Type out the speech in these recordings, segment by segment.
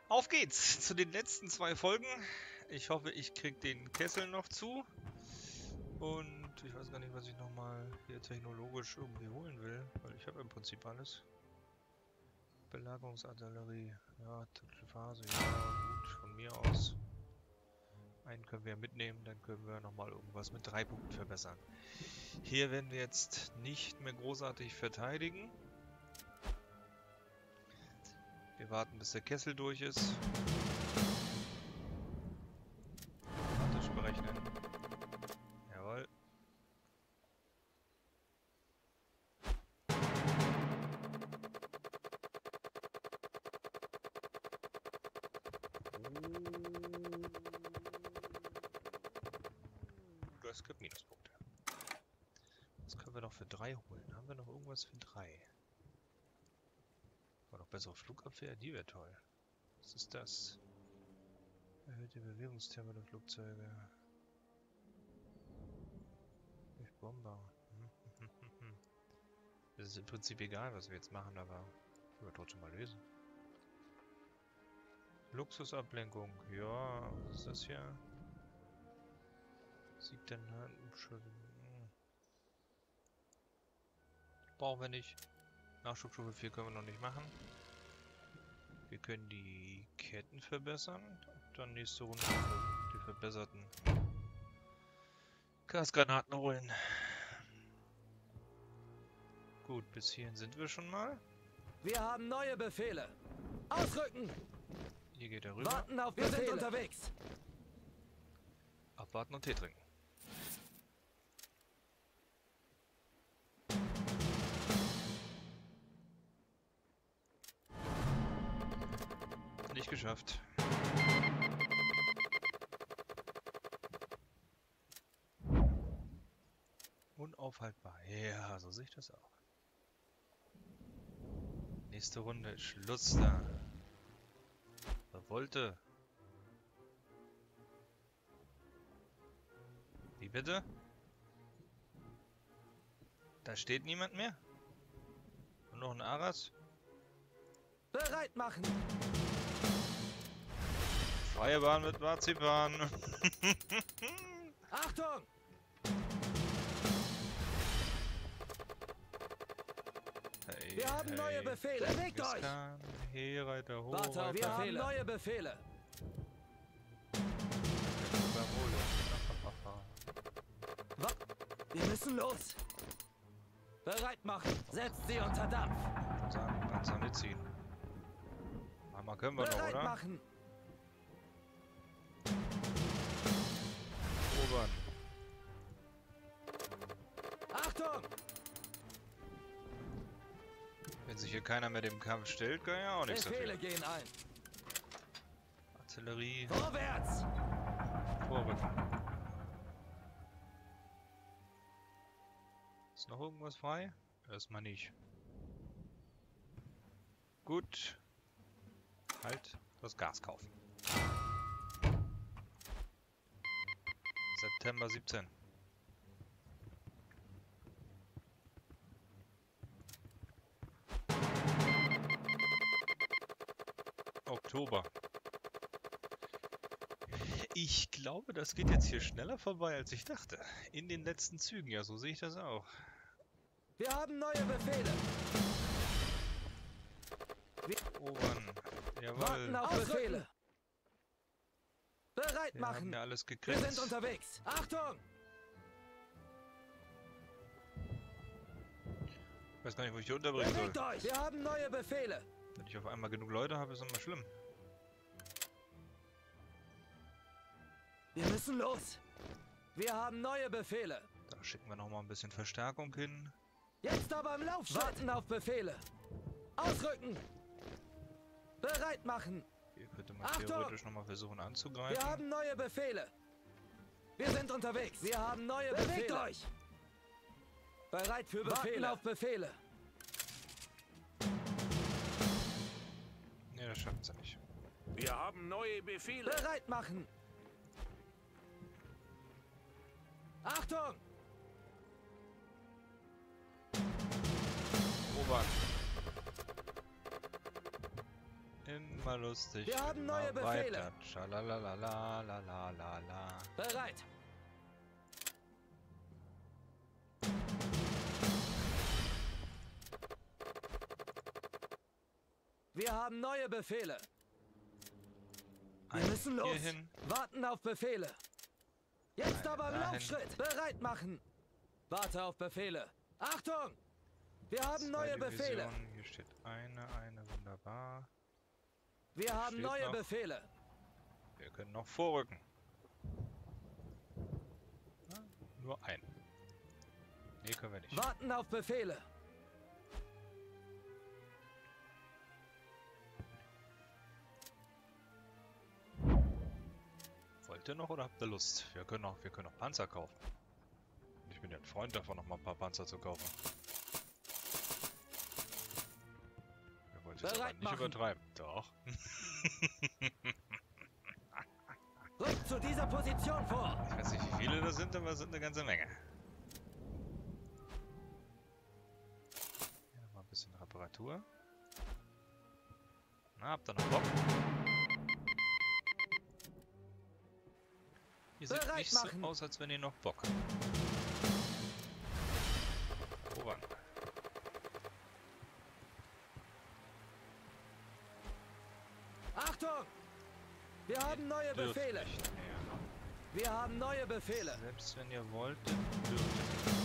Auf geht's zu den letzten 2 Folgen. Ich hoffe, ich krieg den Kessel noch zu. Und ich weiß gar nicht, was ich nochmal hier technologisch irgendwie holen will, weil ich habe im Prinzip alles. Belagerungsartillerie, ja, taktische Phase, ja, gut, von mir aus. Einen können wir mitnehmen, dann können wir nochmal irgendwas mit 3 Punkten verbessern. Hier werden wir jetzt nicht mehr großartig verteidigen. Wir warten, bis der Kessel durch ist. Automatisch berechnen. Jawohl. Das gibt Minuspunkte. Was können wir noch für 3 holen? Haben wir noch irgendwas für 3? War noch bessere Flugabwehr? Die wäre toll. Was ist das? Erhöhte Bewegungstempo der Flugzeuge. Durch Bomber. Das ist im Prinzip egal, was wir jetzt machen, aber wir trotzdem mal lösen. Luxusablenkung. Ja, was ist das hier? Sieht denn brauchen wir nicht. Nachschubstufe 4 können wir noch nicht machen. Wir können die Ketten verbessern. Dann nächste Runde die verbesserten Gasgranaten holen. Gut, bis hierhin sind wir schon mal. Wir haben neue Befehle. Ausrücken! Hier geht er rüber. Warten auf Befehle. Wir sind unterwegs. Abwarten und Tee trinken. Nicht geschafft. Unaufhaltbar. Ja, so sehe ich das auch. Nächste Runde ist Schluss da. Wollte. Wie bitte? Da steht niemand mehr? Und noch ein Aras? Bereit machen! Freie Bahn mit Marzipan. Achtung! Hey, wir haben neue Befehle. Bewegt euch! Hier, Reiter, hoch, Warte, Reiter. wir haben neue Befehle. Wir müssen los. Bereit machen. Setzt sie unter Dampf. Panzer mitziehen. Einmal können wir Bereit noch, oder? Machen. Erobern. Achtung! Wenn sich hier keiner mehr dem Kampf stellt, kann ja auch nichts Befehle dafür. gehen ein. Artillerie. Vorwärts! Vorrücken. Ist noch irgendwas frei? Erstmal nicht. Gut. Halt das Gas kaufen. September 17. Oktober. Ich glaube, das geht jetzt hier schneller vorbei, als ich dachte. In den letzten Zügen, ja, so sehe ich das auch. Wir haben neue Befehle. Erobern. Jawohl. Warten auf Befehle. Bereit Wir machen. haben ja alles Wir gekriegt. sind unterwegs. Achtung! Ich weiß gar nicht, wo ich die unterbringen soll. Bewegt euch! Wir haben neue Befehle. Wenn ich auf einmal genug Leute habe, ist immer schlimm. Wir müssen los. Wir haben neue Befehle. Da schicken wir noch mal ein bisschen Verstärkung hin. Jetzt aber im Laufschritt. Warten auf Befehle. Ausrücken. Bereit machen. Hier könnte man Achtung! theoretisch noch mal versuchen anzugreifen. Wir haben neue Befehle. Wir sind unterwegs. Wir haben neue Befehle. Bewegt euch. Bereit für Befehle. Warten auf Befehle. Ne, das schaffen sie nicht. Wir haben neue Befehle. Bereit machen. Achtung! Erobern. Immer lustig. Wir haben immer neue Befehle. Weiter. Schalalalalalalala. Bereit. Wir haben neue Befehle. Wir Einen müssen los. hierhin. Warten auf Befehle. Jetzt Einen aber im dahin. Laufschritt. Bereit machen. Warte auf Befehle. Achtung! Wir haben neue Zwei Befehle. Divisionen. Hier steht eine, wunderbar. Wir haben Steht neue noch. Befehle. Wir können noch vorrücken. Ja, nur einen. Nee, können wir nicht. Warten auf Befehle. Wollt ihr noch oder habt ihr Lust? Wir können auch Panzer kaufen. Ich bin ja ein Freund davon, noch mal ein paar Panzer zu kaufen. Wir wollen es jetzt aber Bereit nicht machen. übertreiben. Doch. Rückt zu dieser Position vor. Ich weiß nicht, wie viele das sind, aber es sind eine ganze Menge. Hier nochmal ein bisschen Reparatur. Na, habt ihr noch Bock? Ihr seht Bereit nicht so machen. aus, als wenn ihr noch Bock habt. Voran. Achtung! Wir haben neue Dürft Befehle. nicht mehr. Wir haben neue Befehle. Selbst wenn ihr wollt, dürft ihr nicht.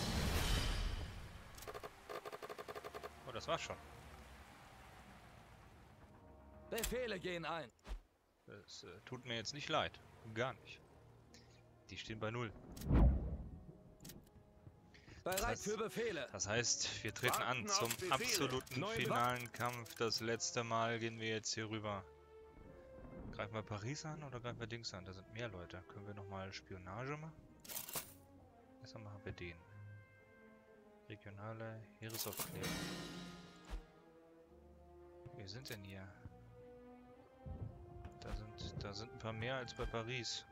Oh, das war's schon. Befehle gehen ein. Das tut mir jetzt nicht leid. Gar nicht. Die stehen bei 0. Bereit heißt- für Befehle. Das heißt, wir treten an Warten auf zum Befehle. absoluten Neue finalen Kampf. Das letzte Mal gehen wir jetzt hier rüber. Greifen wir Paris an oder greifen wir Dings an? Da sind mehr Leute. Können wir nochmal Spionage machen? Erstmal machen wir den. Regionale Heeresaufklärung. Wir sind denn hier? Da sind ein paar mehr als bei Paris.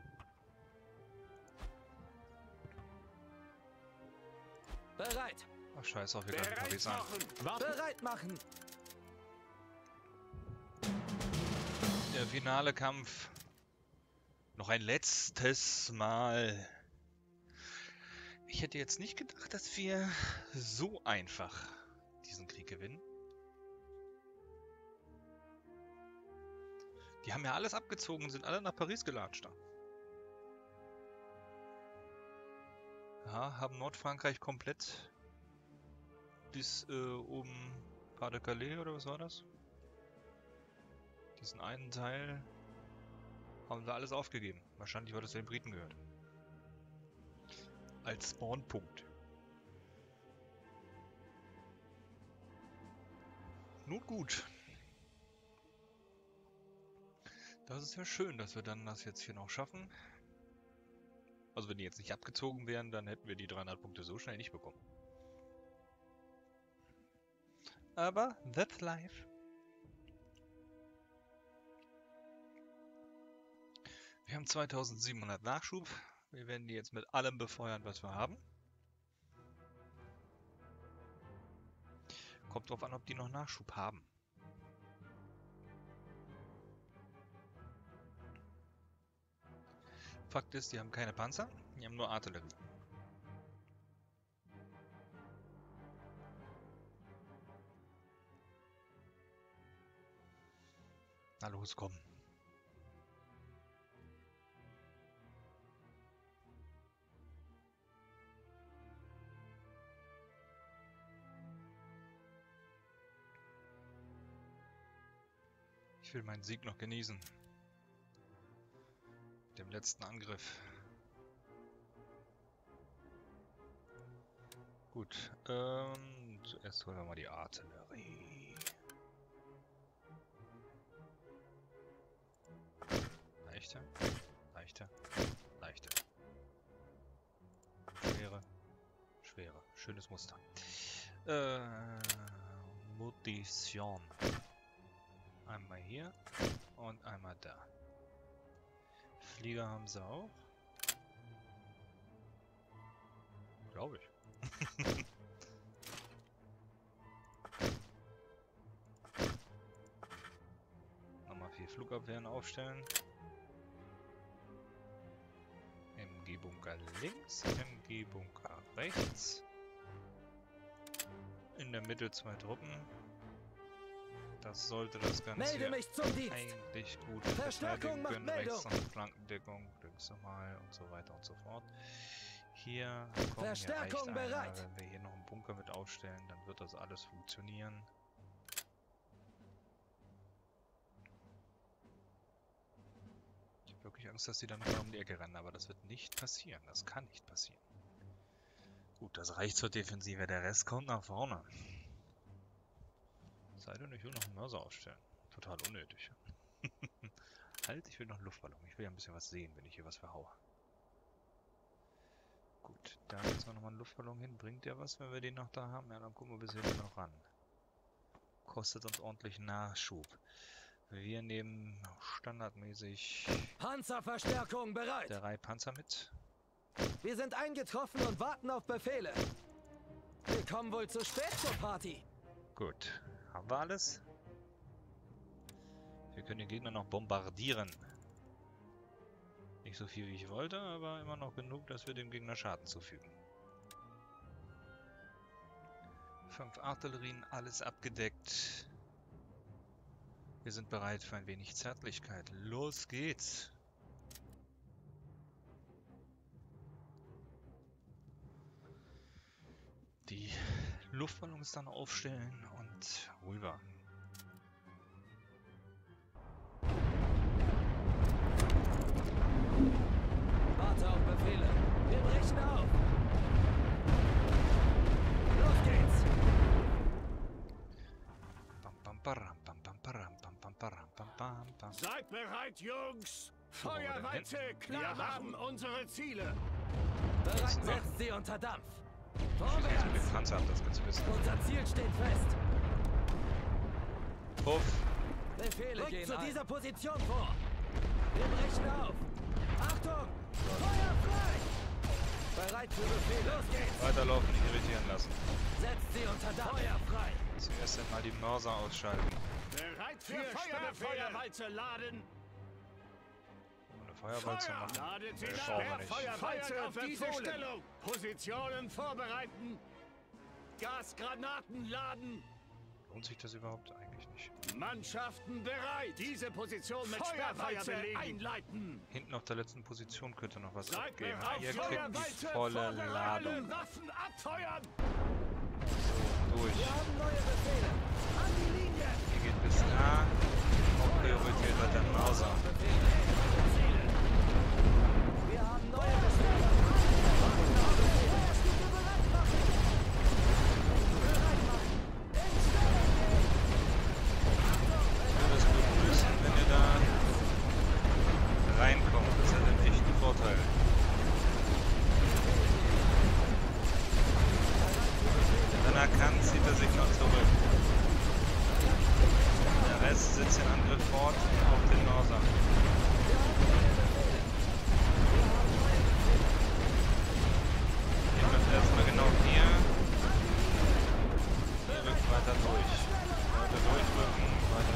Bereit. Ach scheiß auf, wir greifen Bereit Paris an. machen. Bereit machen. Der finale Kampf. Noch ein letztes Mal. Ich hätte jetzt nicht gedacht, dass wir so einfach diesen Krieg gewinnen. Die haben ja alles abgezogen und sind alle nach Paris gelatscht. Ja, haben Nordfrankreich komplett bis oben Pas-de-Calais oder was war das? Diesen einen Teil haben wir alles aufgegeben. Wahrscheinlich, weil das den Briten gehört. Als Spawnpunkt. Nun gut. Das ist ja schön, dass wir dann das jetzt hier noch schaffen. Also wenn die jetzt nicht abgezogen wären, dann hätten wir die 300 Punkte so schnell nicht bekommen. Aber that's life. Wir haben 2700 Nachschub. Wir werden die jetzt mit allem befeuern, was wir haben. Kommt drauf an, ob die noch Nachschub haben. Fakt ist, die haben keine Panzer, die haben nur Artillerie. Na los, komm. Ich will meinen Sieg noch genießen. Dem letzten Angriff. Gut, zuerst holen wir mal die Artillerie. Leichter, leichter, leichter. Schwere, schwere. Schönes Muster. Munition. Einmal hier und einmal da. Flieger haben sie auch. Glaube ich. Flugabwehren aufstellen. MG-Bunker links, MG-Bunker rechts. In der Mitte 2 Truppen. Das sollte das Ganze hier eigentlich gut verteidigen können. Rechts noch Flankendeckung, links nochmal und so weiter und so fort. Hier kommen Verstärkung hier bereit. Wenn wir hier noch einen Bunker mit aufstellen, dann wird das alles funktionieren. Ich habe wirklich Angst, dass die dann nochmal um die Ecke rennen, aber das wird nicht passieren. Das kann nicht passieren. Gut, das reicht zur Defensive. Der Rest kommt nach vorne. Sei denn, ich will noch einen Mörser aufstellen. Total unnötig. Halt, ich will noch einen Luftballon. Ich will ja ein bisschen was sehen, wenn ich hier was verhaue. Gut, da jetzt noch mal einen Luftballon hin. Bringt der was, wenn wir den noch da haben? Ja, dann gucken wir bis hier noch ran. Kostet uns ordentlich Nachschub. Wir nehmen standardmäßig Panzerverstärkung bereit. 3 Panzer mit. Wir sind eingetroffen und warten auf Befehle. Wir kommen wohl zu spät zur Party. Gut, haben wir alles? Wir können den Gegner noch bombardieren. Nicht so viel wie ich wollte, aber immer noch genug, dass wir dem Gegner Schaden zufügen. 5 Artillerien, alles abgedeckt. Wir sind bereit für ein wenig Zärtlichkeit. Los geht's! Die Luftballons dann aufstellen und rüber. Warte auf Befehle. Wir brechen auf. Los geht's. Bam, bam, baram, bam, bam, baram, bam, bam, baram, bam, bam, bam. Seid bereit, Jungs! Wo wollen wir Feuerweite denn klar haben unsere Ziele! Bereit, sind wir? setzt sie unter Dampf. Ich will jetzt mit dem Panzer ab, das kannst du wissen. Unser Ziel steht fest. Puff. Befehle gehen zu dieser Position vor. Wir brechen auf. Achtung! Feuer frei! Bereit für Befehl. Los geht's! Weiterlaufen, nicht irritieren lassen. Setzt sie unter Dampf. Feuer frei! Zuerst einmal die Mörser ausschalten. Bereit für Feuerwalze laden! Um eine Feuerwalze machen. Ladet sie Das brauchen wir nicht. Feuerwalze auf diese Stellung! Positionen vorbereiten! Gasgranaten laden! Lohnt sich das überhaupt? Eigentlich nicht. Mannschaften bereit! Diese Position mit Sperrfeuer belegen! Einleiten! Hinten auf der letzten Position könnte noch was Seid abgehen. bereit! Ihr kriegt die Feuerwalze volle vorbereiten! Ladung. Waffen abfeuern! Durch. Wir haben neue Befehle. An die Linie! Hier geht bis A. Auch Priorität hat der Mörser. Wir haben neue Befehle. Warten auf Befehle. Bereit machen. Bereit machen. In Stellung gehen. Ich würde es begrüßen, wenn ihr da reinkommt. Das hat einen echten Vorteil. Wenn er kann, zieht er sich noch zurück. Der Rest sitzt den Angriff fort auf den Mörser. Ihr müsst erstmal genau hier. Ihr rückt weiter durch. Weiter durchrücken, weiter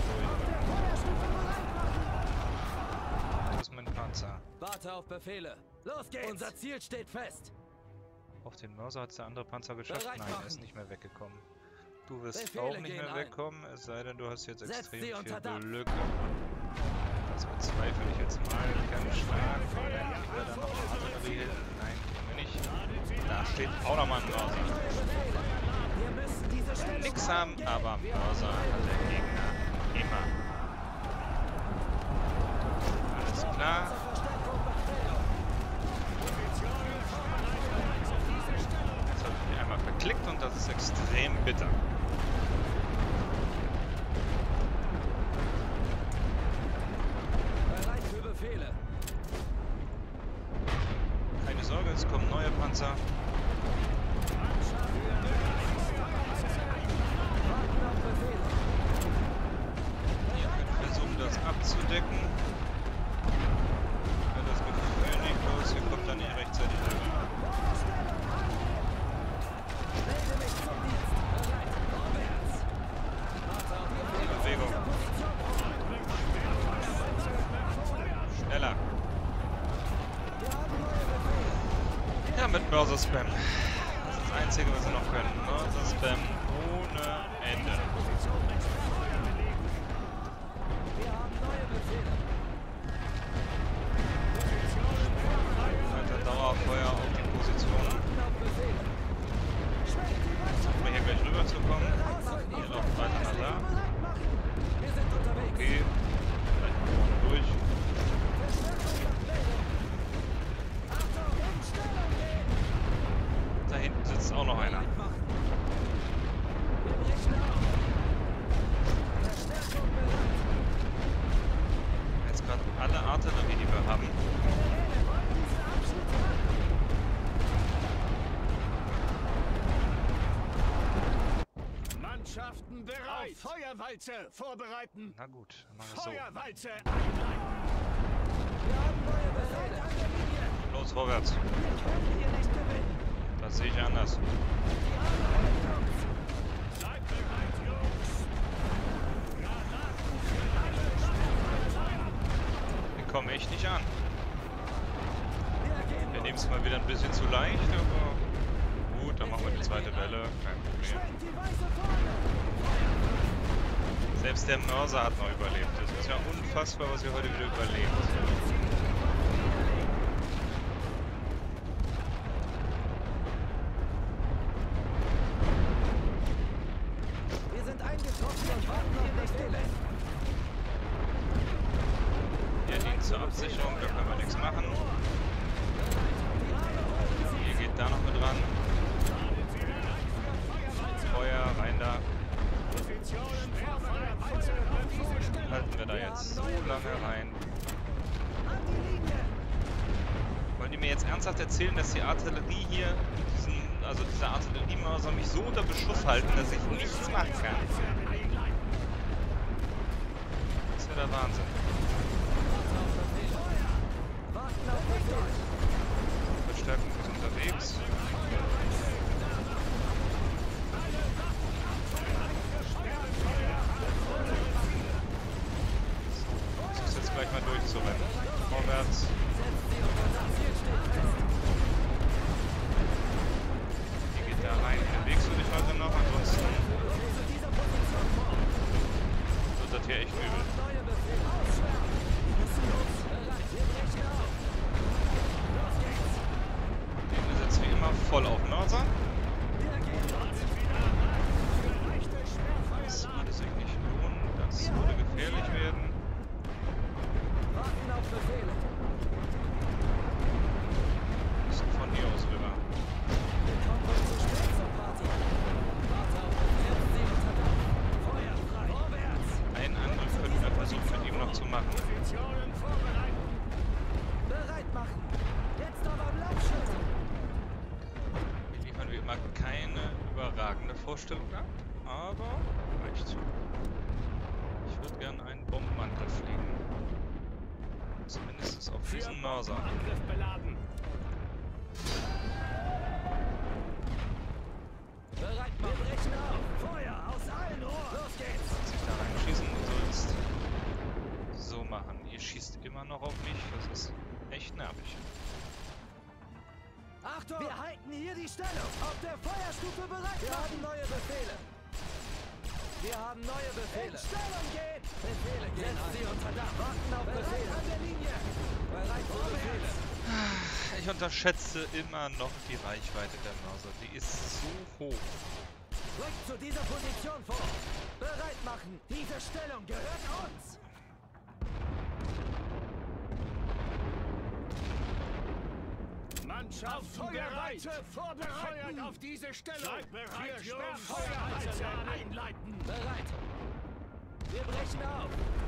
durchrücken. Wo ist mein Panzer? Warte auf Befehle. Los geht's! Unser Ziel steht fest. Auf den Mörser hat es der andere Panzer geschafft. Bereit Nein, er machen. ist nicht mehr weggekommen. Du wirst Befehle auch nicht gehen mehr ein. wegkommen, es sei denn, du hast jetzt Setzt extrem sie viel unter Dampf. Glück. Das bezweifle ich jetzt mal. Ganz stark. Vielleicht kriegen wir dann noch eine Artillerie hin. Nein, kriegen wir nicht. Da steht auch nochmal ein Mörser. Wir müssen diese Stellung Nix haben, aber Mörser hat der Gegner immer. Alles klar. Jetzt habe ich mich einmal verklickt und das ist extrem bitter. Bereit für Befehle. Keine Sorge, es kommen neue Panzer. Warten auf Befehle. Ihr könnt versuchen, das abzudecken. Wenn das Gefühl nicht los, ihr kommt dann nicht rechtzeitig rüber. Melde mich zum Dienst. Bereit. mit Mörser-Spam. Das ist das Einzige, was sie noch können. Mörser-Spam ohne Ende. Weiter Dauerfeuer auf die Position. Versuchen wir hier gleich rüber zu kommen. Ihr lauft weiter nach da. Okay. Durch. Da hinten sitzt auch noch einer. Jetzt gerade alle Artillerie, die wir haben. Mannschaften bereit! Auf Feuerwalze vorbereiten! Na gut, dann machen wir es so. Feuerwalze! Los, vorwärts. Das sehe ich anders. Seid bereit, Jungs! Wir kommen echt nicht an. Wir nehmen es mal wieder ein bisschen zu leicht, aber gut, dann machen wir die zweite Welle. Kein Problem. Selbst der Mörser hat noch überlebt. Das ist ja unfassbar, was wir heute wieder überlebt. Wir sind eingetroffen und warten auf der Stelle. Hier dient zur Absicherung, da können wir nichts machen. Hier geht da noch mit ran. Feuer, rein da. Halten wir da jetzt so lange rein. Wollen die mir jetzt ernsthaft erzählen, dass die Artillerie hier, dieser Artilleriemörser mich so unter Beschuss halten, dass ich nichts machen kann? Das ist ja der Wahnsinn. Verstärkung ist unterwegs. Gleich mal durchzurennen. Vorwärts. Die geht da rein. Bewegst du dich heute noch? Ansonsten wird das hier echt übel. Wir setzen wie immer voll auf Mörser. Das würde sich nicht lohnen. Das würde gefährlich werden. Müssen von hier aus rüber. Einen Angriff könnten wir versuchen, mit ihm noch zu machen. Bereit machen. Jetzt aber am Laufschritt. Wir liefern wie immer keine überragende Vorstellung ab, aber reicht. Ich würde gerne einen Bombenangriff fliegen. Zumindest auf diesen Mörser. Angriff beladen! Bereit machen. Wir brechen auf. Feuer aus allen Rohren. Los geht's. Kannst dich da reinschießen, du sollst so machen. Ihr schießt immer noch auf mich, das ist echt nervig. Achtung! Wir halten hier die Stellung. Auf der Feuerstufe bereit. Wir haben neue Befehle. Wir haben neue Befehle. In Stellung gehen! Befehle gehen. Setzt sie unter Dach. Warten auf Befehle. An der Linie. Bereit für Befehle. Ich unterschätze immer noch die Reichweite der Mörser. Die ist so hoch. Rückt zu dieser Position vor. Bereit machen. Diese Stellung gehört uns. Mannschaften bereit! Vorbereitet auf diese Stellung! Seid bereit, Jungs! Feuerwalze einleiten! Bereit. Wir brechen auf.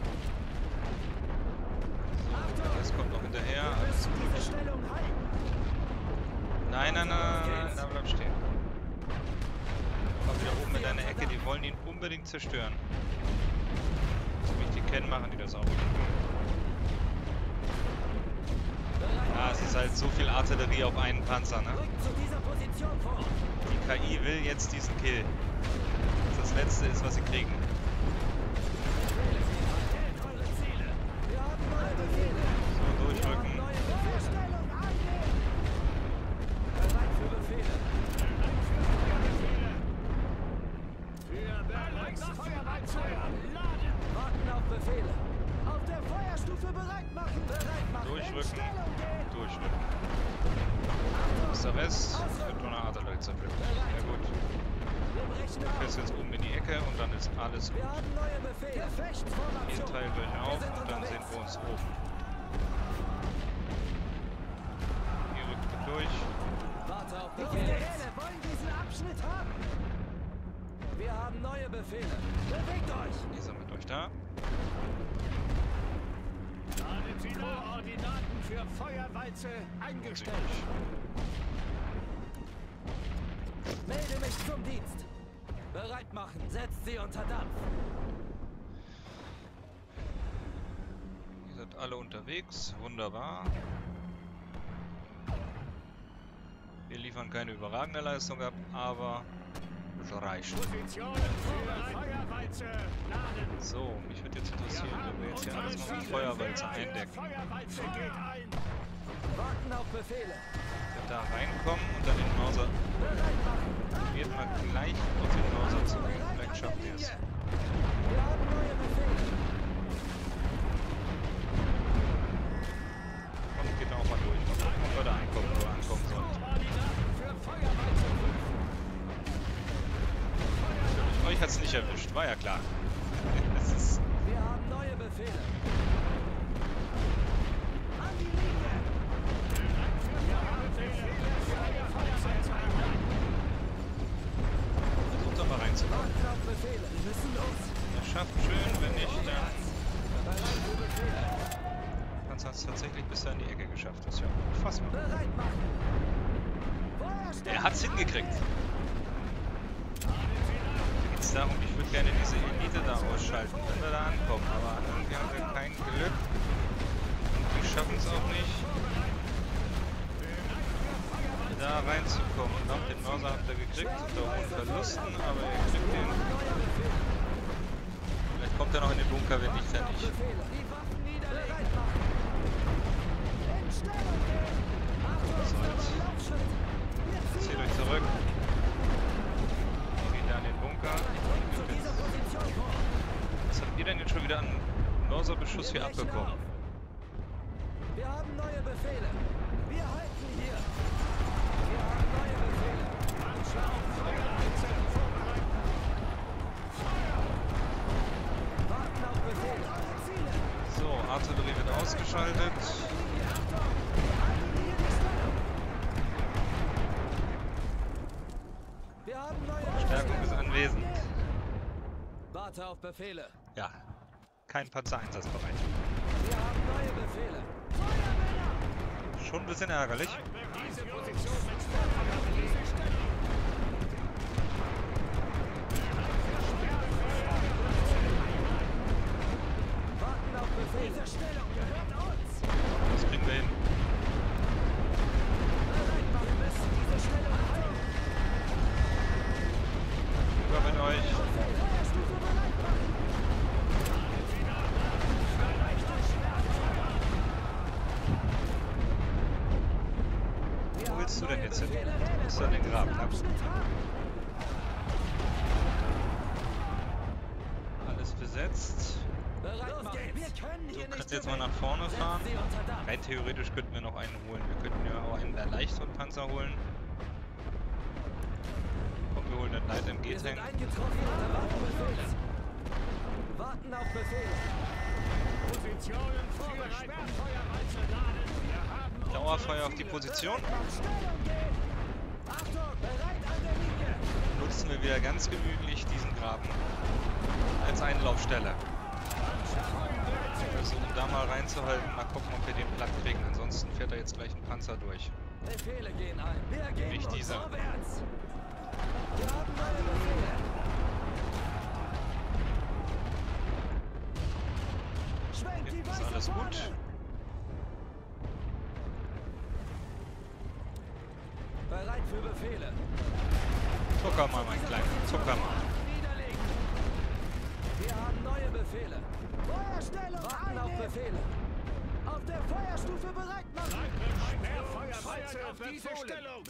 Das kommt noch hinterher. Alles Diese Stellung halten. Nein, nein, nein, da bleib stehen. Komm wieder oben in deine Ecke, die wollen ihn unbedingt zerstören. So wie ich die kenne, machen die das auch. Ja, es ist halt so viel Artillerie auf einen Panzer, ne? Die KI will jetzt diesen Kill. Das Letzte ist, was sie kriegen. So, durchrücken. Feuerstufe bereit machen. Bereit machen. Durchrücken. Durchrücken. Das ist der Rest. Wird nur eine Artillerie zerpflückt. Ja gut. Du fährst jetzt oben in die Ecke und dann ist alles gut. Wir haben neue Befehle. Hier teilen wir ihn auf und dann sehen wir uns oben. Hier rücken wir durch. Warte auf Befehle. Wollen diesen Abschnitt haben. Wir haben neue Befehle. Bewegt euch. Ihr sammelt euch da. Laden Sie Koordinaten für Feuerwalze eingestellt. Melde mich zum Dienst. Bereit machen. Setzt sie unter Dampf. Ihr seid alle unterwegs. Wunderbar. Wir liefern keine überragende Leistung ab, aber es reicht. Positionen für Feuerwalze laden. So, mich würde jetzt interessieren, wenn wir jetzt hier alles mal mit Feuerwalze eindecken. Feuerwalze geht ein. Warten auf Befehle. Wir da reinkommen und dann den Mauser. Bereit machen. Probiert mal gleich auf den Mauser zu gehen. Vielleicht schafft ihr es. Wir haben neue Befehle. Und geht auch mal durch. Mal gucken, ob wir da ankommen, wo wir ankommen sollen. Koordinaten für Feuerwalze prüfen. Euch hat es nicht erwischt, war ja klar. Das ist Wir haben neue Befehle. An die Linie. versucht doch mal reinzukommen. Warten auf Befehle. Wir müssen los. Er schafft schön, wenn nicht, dann Bereit für Befehle. Panzer hat es tatsächlich bis da in die Ecke geschafft. Das ist ja unfassbar. Bereit machen. Feuerstelle. Er hat's hingekriegt. Da geht es darum, ich würde gerne diese Elite da ausschalten, wenn wir da ankommen. Aber irgendwie haben wir kein Glück. Und wir schaffen es auch nicht, da reinzukommen. Ich glaube, den Mörser habt ihr gekriegt, unter hohen Verlusten, aber ihr kriegt den. Vielleicht kommt er noch in den Bunker, wenn nicht, dann nicht. Die Waffen niederlegen. Bereit machen. In Stellung gehen. Achtung, Laufschritt. Zieht euch zurück. Wir gehen da in den Bunker. Zu dieser Position vor. Was habt ihr denn jetzt schon wieder an Mörserbeschuss hier abbekommen? Wir haben neue Befehle. Wir halten hier. Wir haben neue Befehle. Anschlag, Feuerwalze vorbereiten. Warten auf Befehle. Ziele. So, Artillerie wird ausgeschaltet. Wir haben neue Verstärkung ist anwesend. Warte auf Befehle. Ja, kein Panzer einsatzbereit. Wir haben neue Befehle. Feuermänner! Schon ein bisschen ärgerlich. Diese Position mit Feuerwalze, diese Stellung. Warten auf Befehle. Diese Stellung gehört uns. Das kriegen wir hin. Bereit machen. Wir müssen diese Stellung halten. Über mit euch. Feuerstufe bereit machen. Wo willst du denn jetzt hin? Du musst an den Graben ab. Alles besetzt. Bereit machen. Wir können hier Du kannst nicht jetzt mal gewinnen. nach vorne fahren. Setzt sie unter Dampf. Rein theoretisch könnten wir noch einen holen. Wir könnten ja auch einen der leichteren Panzer holen. Komm, wir holen den Light Wir MG-Tank. sind eingetroffen unter Waffenbefehle. Warten auf Befehle. Positionen vorbereiten. Sperrfeuerwalze laden. Wir haben Dauerfeuer auf die Position. Stellung gehen. Achtung, bereit an der Linie. Nutzen wir wieder ganz gemütlich diesen Graben als Einlaufstelle. Versuchen da mal reinzuhalten, mal gucken, ob wir den platt kriegen. Ansonsten fährt da jetzt gleich ein Panzer durch. Befehle gehen ein. Wir gehen Nicht uns dieser. vorwärts. Wir haben neue Befehle. Schwenkt die Hinten ist weiße alles Fahne. gut. Bereit für Befehle. Zucker mal, mein Kleiner. Zucker mal. Niederlegen. Wir haben neue Befehle. Feuerstellung. Warten auf Befehle. Auf der Feuerstufe bereit machen. Sperrfeuerwalze auf diese Stellung.